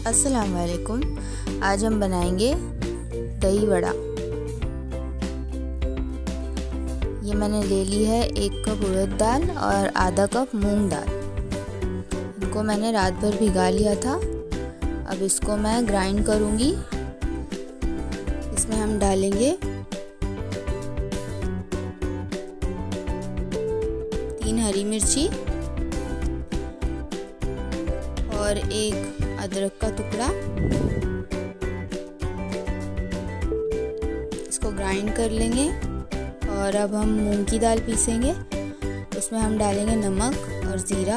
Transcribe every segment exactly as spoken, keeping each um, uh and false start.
अस्सलाम वालेकुम। आज हम बनाएंगे दही वड़ा। ये मैंने ले ली है एक कप उड़द दाल और आधा कप मूंग दाल। इनको मैंने रात भर भिगा लिया था। अब इसको मैं ग्राइंड करूँगी। इसमें हम डालेंगे तीन हरी मिर्ची और एक अदरक का टुकड़ा। इसको ग्राइंड कर लेंगे। और अब हम मूंग की दाल पीसेंगे। उसमें हम डालेंगे नमक और ज़ीरा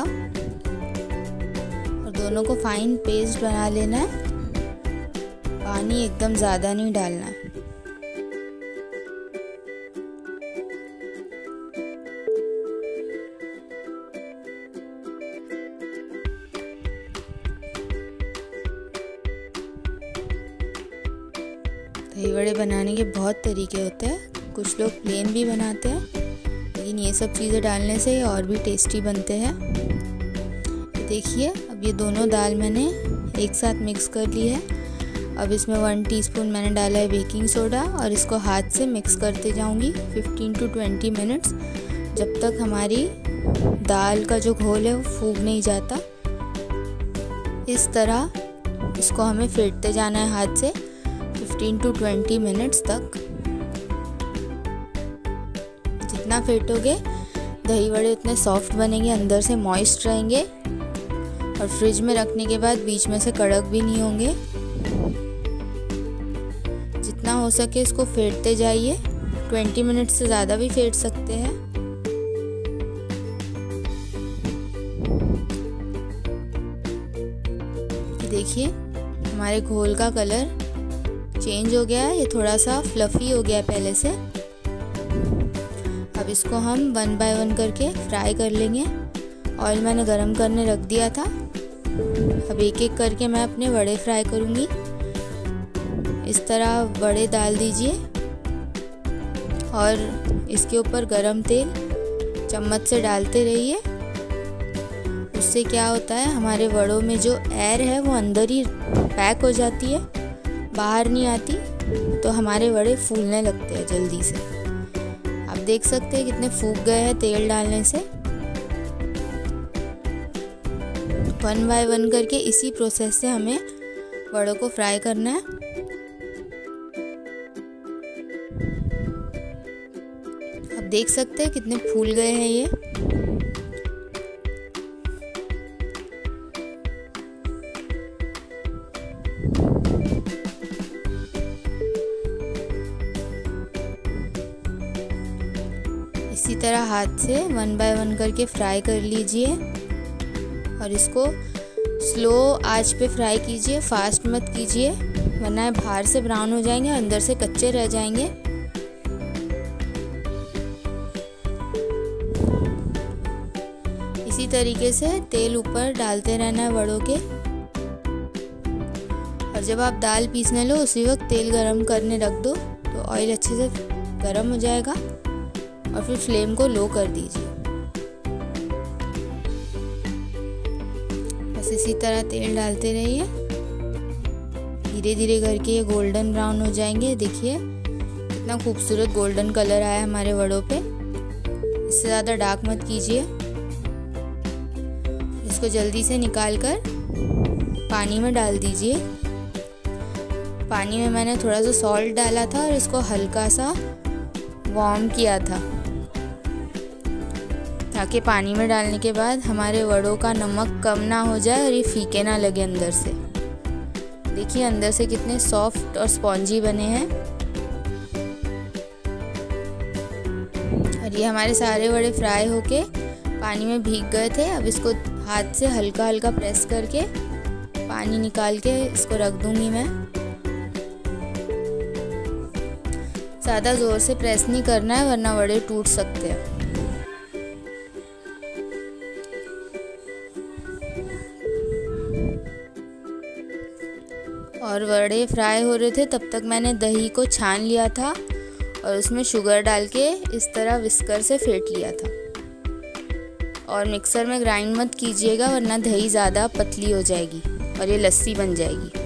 और दोनों को फाइन पेस्ट बना लेना है। पानी एकदम ज़्यादा नहीं डालना है। दही वड़े बनाने के बहुत तरीके होते हैं। कुछ लोग प्लेन भी बनाते हैं, लेकिन ये सब चीज़ें डालने से और भी टेस्टी बनते हैं। देखिए, अब ये दोनों दाल मैंने एक साथ मिक्स कर ली है। अब इसमें वन टीस्पून मैंने डाला है बेकिंग सोडा और इसको हाथ से मिक्स करते जाऊंगी फिफ्टीन टू ट्वेंटी मिनट्स, जब तक हमारी दाल का जो घोल है वो फूग नहीं जाता। इस तरह इसको हमें फेंटते जाना है हाथ से फिफ्टीन टू ट्वेंटी मिनट्स तक। जितना फेंटोगे दही वड़े उतने सॉफ्ट बनेंगे, अंदर से मॉइस्ट रहेंगे और फ्रिज में रखने के बाद बीच में से कड़क भी नहीं होंगे। जितना हो सके इसको फेंटते जाइए। ट्वेंटी मिनट से ज़्यादा भी फेंट सकते हैं। देखिए, हमारे घोल का कलर चेंज हो गया है। ये थोड़ा सा फ्लफ़ी हो गया है पहले से। अब इसको हम वन बाय वन करके फ्राई कर लेंगे। ऑयल मैंने गरम करने रख दिया था। अब एक एक करके मैं अपने वड़े फ्राई करूँगी। इस तरह वड़े डाल दीजिए और इसके ऊपर गरम तेल चम्मच से डालते रहिए। उससे क्या होता है, हमारे वड़ों में जो एयर है वो अंदर ही पैक हो जाती है, बाहर नहीं आती, तो हमारे वड़े फूलने लगते हैं जल्दी से। आप देख सकते हैं कितने फूक गए हैं तेल डालने से। वन बाय वन करके इसी प्रोसेस से हमें वड़ों को फ्राई करना है। आप देख सकते हैं कितने फूल गए हैं ये। इसी तरह हाथ से वन बाय वन करके फ्राई कर लीजिए और इसको स्लो आंच पे फ्राई कीजिए, फास्ट मत कीजिए, वरना बाहर से ब्राउन हो जाएंगे, अंदर से कच्चे रह जाएंगे। इसी तरीके से तेल ऊपर डालते रहना है वड़ों के। और जब आप दाल पीसने लो उसी वक्त तेल गरम करने रख दो, तो ऑयल अच्छे से गरम हो जाएगा। और फिर फ्लेम को लो कर दीजिए। बस इसी तरह तेल डालते रहिए। धीरे धीरे करके ये गोल्डन ब्राउन हो जाएंगे। देखिए कितना खूबसूरत गोल्डन कलर आया हमारे वड़ों पे। इससे ज़्यादा डार्क मत कीजिए। इसको जल्दी से निकाल कर पानी में डाल दीजिए। पानी में मैंने थोड़ा सा सॉल्ट डाला था और इसको हल्का सा वार्म किया था, ताकि पानी में डालने के बाद हमारे वड़ों का नमक कम ना हो जाए और ये फीके ना लगे अंदर से। देखिए अंदर से कितने सॉफ्ट और स्पॉन्जी बने हैं। और ये हमारे सारे वड़े फ्राई होके पानी में भीग गए थे। अब इसको हाथ से हल्का हल्का प्रेस करके पानी निकाल के इसको रख दूंगी मैं। ज़्यादा ज़ोर से प्रेस नहीं करना है, वरना वड़े टूट सकते हैं। और वड़े फ्राई हो रहे थे तब तक मैंने दही को छान लिया था और उसमें शुगर डाल के इस तरह विस्कर से फेंट लिया था। और मिक्सर में ग्राइंड मत कीजिएगा, वरना दही ज़्यादा पतली हो जाएगी। और ये लस्सी बन जाएगी।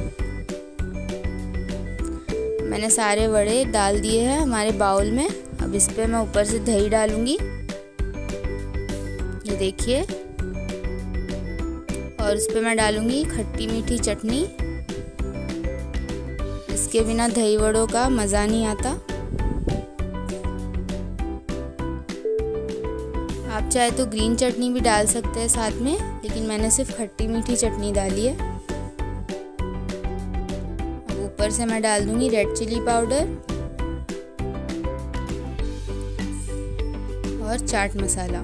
मैंने सारे वड़े डाल दिए हैं हमारे बाउल में। अब इस पे मैं ऊपर से दही डालूंगी, ये देखिए, और इस पे मैं डालूंगी खट्टी मीठी चटनी। इसके बिना दही वड़ों का मज़ा नहीं आता। आप चाहे तो ग्रीन चटनी भी डाल सकते हैं साथ में, लेकिन मैंने सिर्फ खट्टी मीठी चटनी डाली है। अब ऊपर से मैं डाल दूंगी रेड चिली पाउडर और चाट मसाला।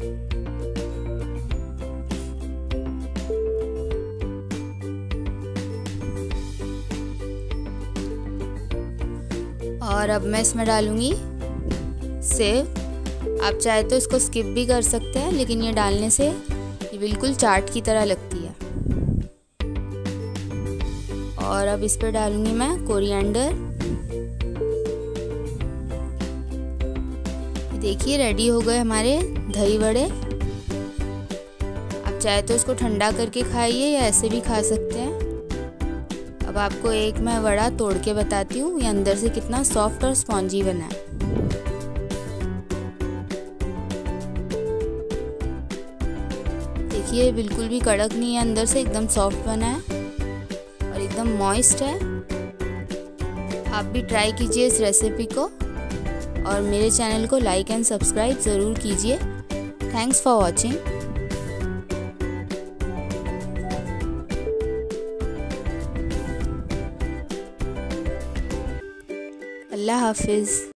और अब मैं इसमें डालूंगी सेव। आप चाहे तो इसको स्किप भी कर सकते हैं, लेकिन ये डालने से ये बिल्कुल चाट की तरह लगती है। और अब इस पर डालूंगी मैं कोरिएंडर। देखिए रेडी हो गए हमारे दही वड़े। आप चाहे तो इसको ठंडा करके खाइए या ऐसे भी खा सकते हैं। अब आपको एक मैं वड़ा तोड़ के बताती हूँ ये अंदर से कितना सॉफ्ट और स्पॉन्जी बना है। देखिए बिल्कुल भी कड़क नहीं है, अंदर से एकदम सॉफ्ट बना है और एकदम मॉइस्ट है। आप भी ट्राई कीजिए इस रेसिपी को और मेरे चैनल को लाइक एंड सब्सक्राइब ज़रूर कीजिए। Thanks for watching. अल्लाह हाफिज़।